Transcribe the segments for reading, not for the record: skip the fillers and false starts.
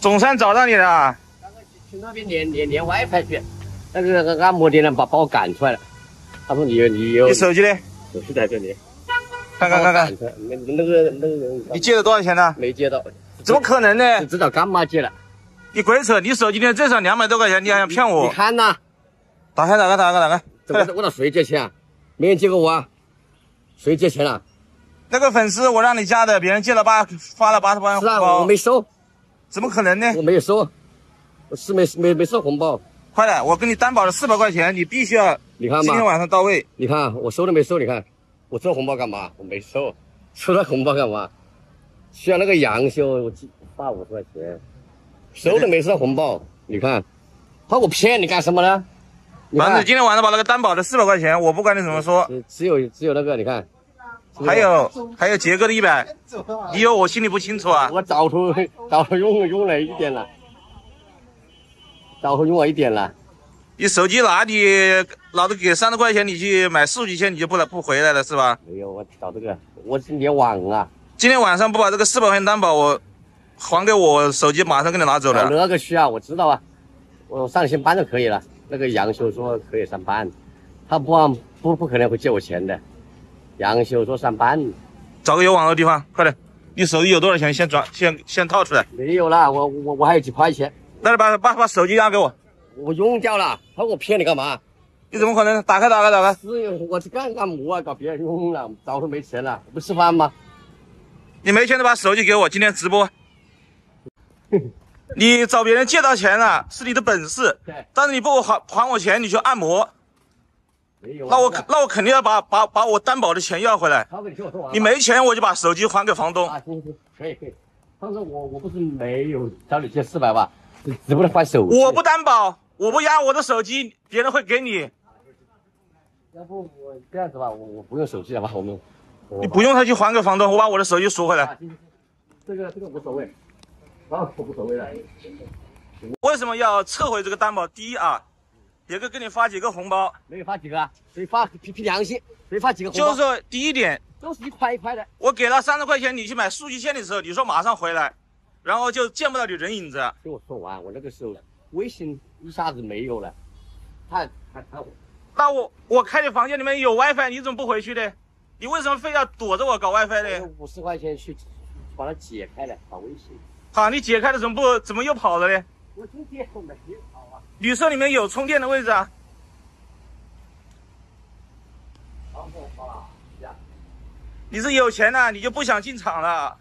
总算找到你了。 刚刚去那边连 WiFi 去，那个按摩店人把我赶出来了。他说你有。 你手机呢？ 手机在这里。 看。 那个人。 你借了多少钱呢？ 没借到。 怎么可能呢？ 只知道干妈借了。 你鬼扯！你手机里最少200多块钱，你还想骗我？ 你看呐。 打开。 我找谁借钱啊？没人借过我啊。谁借钱了？ 那个粉丝我让你加的，别人借了发了80万红包。 是啊，我没收。 怎么可能呢？ 我没有收，我是没收红包。 快点，我给你担保了400块钱，你必须要。 你看嘛， 今天晚上到位。 你看我收都没收，你看我收红包干嘛？我没收，收了红包干嘛？需要那个杨修，我发50块钱，收都没收红包。你看，怕我骗你干什么呢？ 反正今天晚上把那个担保的400块钱，我不管你怎么说。 只有那个，你看。 还有杰哥的100，你有我心里不清楚啊。 我早头用了一点了，早头用了一点了。 你手机你老子给30块钱，你去买数据线，你就不回来了是吧？ 没有，我找这个，我是联网啊。 今天晚上不把这个400块钱担保我还给我，手机马上给你拿走了。 那个需要我知道啊，我上线班就可以了。那个杨修说可以上班，他不可能会借我钱的。杨修说上班， 找个有网的地方，快点！你手机有多少钱？先套出来。 没有了，我还有几块钱。 那把手机押给我。 我用掉了，他说我骗你干嘛？ 你怎么可能？打开。 是，我是干么啊？搞别人用了，早都没钱了，不吃饭吗？ 你没钱就把手机给我，今天直播。你找别人借到钱了，是你的本事。但是你不还我钱，你去按摩。那我肯定要把我担保的钱要回来。你没钱我就把手机还给房东。 行，可以。当时我不是没有找你借400吧，只不能换手机。 我不担保，我不押我的手机，别人会给你。 要不我这样子吧，我不用手机了吧？ 你不用他去还给房东，我把我的手机赎回来。 这个无所谓，我无所谓了。 为什么要撤回这个担保？第一啊。杰哥给你发几个红包？ 没有发几个啊？谁发？凭良心，谁发几个红包？ 就是说，第一点， 都是1块1块的。我给了30块钱，你去买数据线的时候，你说马上回来，然后就见不到你人影子。 听我说完，我那个时候微信一下子没有了，他。 那我开的房间里面有 WiFi， 你怎么不回去呢？你为什么非要躲着我搞 WiFi 呢 ？50块钱去把它解开了，把微信。 好，你解开了怎么又跑了呢？ 我今天没跑啊。 旅社里面有充电的位置啊。你是有钱了，你就不想进场了。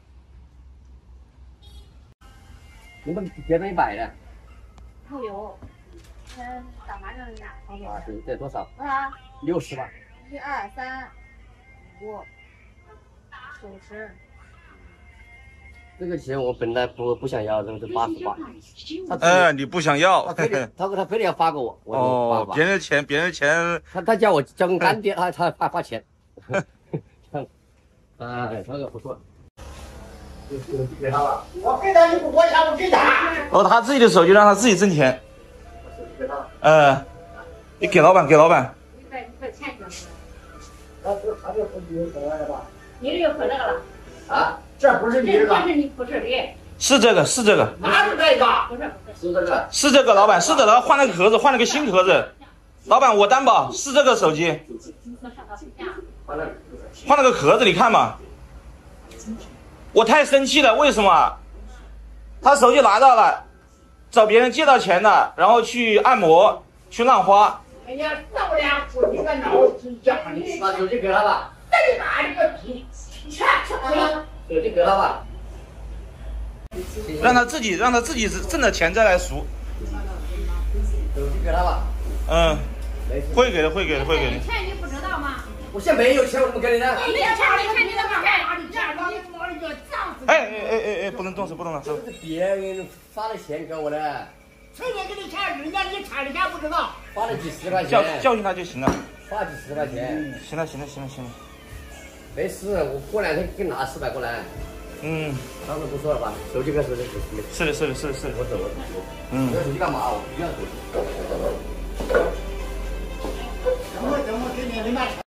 你们结了100的？ 没有，打麻将人家。 啊，这多少？60吧。 1、2、3、5、90。 这个钱我本来不想要，这个是88。 你不想要？ 他非得要发给我。 哦，别人的钱， 他叫我交给干爹，他发钱。他个不错。给他了，我给他，我想我给他。 他自己的手机让他自己挣钱。 给他。 你给老板。1 块钱就是。 他这手机有回来了吧？ 你这又破这个了。 啊，这不是你这个。 这是你不是的。 是这个。 哪是这个？ 不是。 是这个。 是这个，老板是这个，换了个壳子，换了个新壳子。老板，我担保是这个手机。换了个壳子，你看嘛。我太生气了，为什么？他手机拿到了，找别人借到钱了，然后去按摩，去浪花。 哎呀，那我俩我你个脑子呀！把手机给他吧。那你拿这个皮，手机给他吧。 让他自己挣的钱再来赎。 手机给他吧。 会给的。 钱你不知道吗？ 我现在没有钱，我怎么给你呢？ 你没有钱，你怎么给？ 不能动手， 这是别人发的钱给我的。 春节给你钱，人家你差的钱不知道。 花了几十块钱。 教训他就行了。 花几十块钱。 行了。 没事，我过2天给你拿400过来。当时不说了吧？手机给手机。 是的。 我走。要手机干嘛？我不要手机。 怎么给你人家？